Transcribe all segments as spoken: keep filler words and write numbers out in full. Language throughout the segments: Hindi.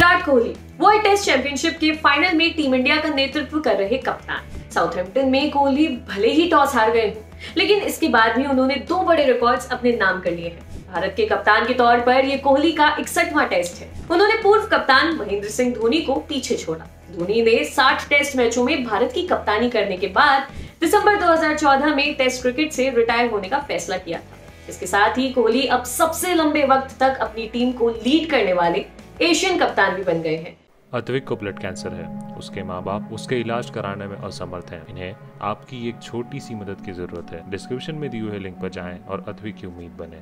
Virat Kohli world test championship के फाइनल में टीम इंडिया का नेतृत्व कर रहे कप्तान। साउथहैम्पटन में कोहली भले ही टॉस हार गए हों, लेकिन इसके बाद भी उन्होंने दो बड़े रिकॉर्ड्स अपने नाम कर लिए हैं। भारत के कप्तान के तौर पर ये कोहली का इकसठवां टेस्ट है। उन्होंने पूर्व कप्तान महेंद्र सिंह धोनी को पीछे छोड़ा। धोनी ने साठ टेस्ट मैचों में भारत की कप्तानी करने के बाद दिसंबर दो हज़ार चौदह में टेस्ट क्रिकेट से रिटायर होने का फैसला किया था। इसके साथ ही कोहली अब सबसे लंबे वक्त तक अपनी टीम को लीड करने वाले एशियन कप्तान भी बन गए हैं। अद्विक को ब्लड कैंसर है। उसके माँ बाप उसके इलाज कराने में असमर्थ हैं। इन्हें आपकी एक छोटी सी मदद की जरूरत है। डिस्क्रिप्शन में दिए हुए लिंक पर जाएं और अद्विक की उम्मीद बने।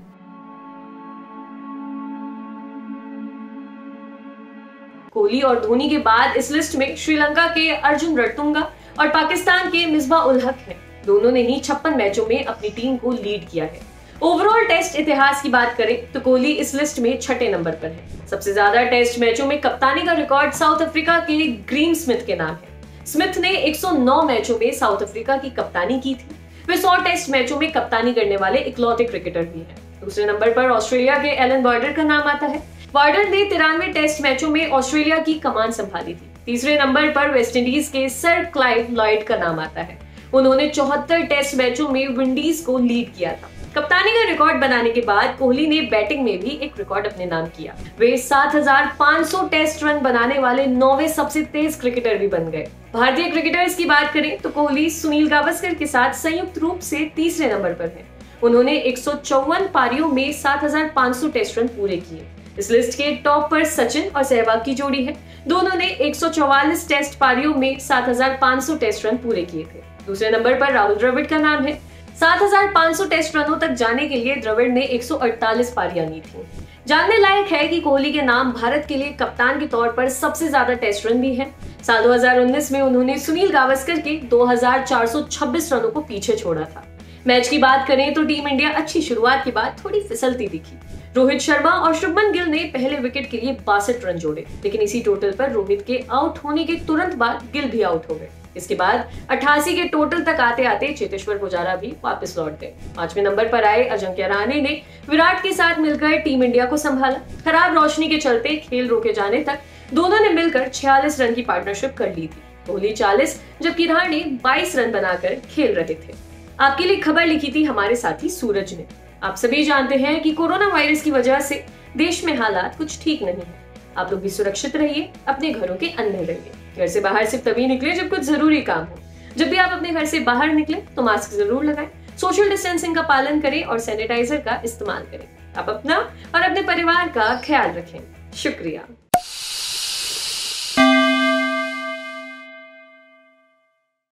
कोहली और धोनी के बाद इस लिस्ट में श्रीलंका के अर्जुन रणतुंगा और पाकिस्तान के मिसबाह उल हक हैं। दोनों ने ही छप्पन मैचों में अपनी टीम को लीड किया है। ओवरऑल टेस्ट इतिहास की बात करें तो कोहली इस लिस्ट में छठे नंबर पर है। सबसे ज्यादा टेस्ट मैचों में कप्तानी का रिकॉर्ड साउथ अफ्रीका के ग्रीम स्मिथ के नाम है। स्मिथ ने एक सौ नौ मैचों में साउथ अफ्रीका की कप्तानी की थी। वे सौ टेस्ट मैचों में कप्तानी करने वाले इकलौते क्रिकेटर भी हैं। दूसरे नंबर पर ऑस्ट्रेलिया के एलन बॉर्डर का नाम आता है। बॉर्डर ने तिरानवे टेस्ट मैचों में ऑस्ट्रेलिया की कमान संभाली थी। तीसरे नंबर पर वेस्टइंडीज के सर क्लाइव लॉयड का नाम आता है। उन्होंने चौहत्तर टेस्ट मैचों में विंडीज को लीड किया था। कप्तानी का रिकॉर्ड बनाने के बाद कोहली ने बैटिंग में भी एक रिकॉर्ड अपने नाम किया। वे सात हज़ार पाँच सौ टेस्ट रन बनाने वाले नौवे सबसे तेज क्रिकेटर भी बन गए। भारतीय क्रिकेटर्स की बात करें तो कोहली सुनील गावस्कर के साथ संयुक्त रूप से तीसरे नंबर पर हैं। उन्होंने एक सौ चौवन पारियों में सात हज़ार पाँच सौ टेस्ट रन पूरे किए। इस लिस्ट के टॉप पर सचिन और सहवाग की जोड़ी है। दोनों ने एक सौ चौवालीस टेस्ट पारियों में सात हज़ार पाँच सौ टेस्ट रन पूरे किए थे। दूसरे नंबर पर राहुल द्रविड़ का नाम है। सात हज़ार पाँच सौ टेस्ट रनों तक जाने के लिए द्रविड़ ने एक सौ अड़तालीस पारियां ली थी। जानने लायक है कि कोहली के नाम भारत के लिए कप्तान के तौर पर सबसे ज्यादा टेस्ट रन भी हैं। साल दो हज़ार उन्नीस में उन्होंने सुनील गावस्कर के दो हज़ार चार सौ छब्बीस रनों को पीछे छोड़ा था। मैच की बात करें तो टीम इंडिया अच्छी शुरुआत के बाद थोड़ी फिसलती दिखी। रोहित शर्मा और शुभमन गिल ने पहले विकेट के लिए बासठ रन जोड़े, लेकिन इसी टोटल पर रोहित के आउट होने के तुरंत बाद गिल भी आउट हो गए। इसके बाद अट्ठासी के टोटल तक आते आते चेतेश्वर पुजारा भी वापस लौट गए। पांचवें नंबर पर आए अजिंक्य रहाणे ने विराट के साथ मिलकर टीम इंडिया को संभाला। खराब रोशनी के चलते खेल रोके जाने तक दोनों ने मिलकर छियालीस रन की पार्टनरशिप कर ली थी। कोहली चालीस जबकि रहाणे बाईस रन बनाकर खेल रहे थे। आपके लिए खबर लिखी थी हमारे साथी सूरज ने। आप सभी जानते हैं कि कोरोना वायरस की वजह से देश में हालात कुछ ठीक नहीं है। आप लोग भी सुरक्षित रहिए, अपने घरों के अंदर रहिए। घर से बाहर सिर्फ तभी निकले जब कुछ जरूरी काम हो। जब भी आप अपने घर से बाहर निकले तो मास्क जरूर लगाएं, सोशल डिस्टेंसिंग का पालन करें और सैनिटाइजर का इस्तेमाल करें। आप अपना और अपने परिवार का ख्याल रखें। शुक्रिया।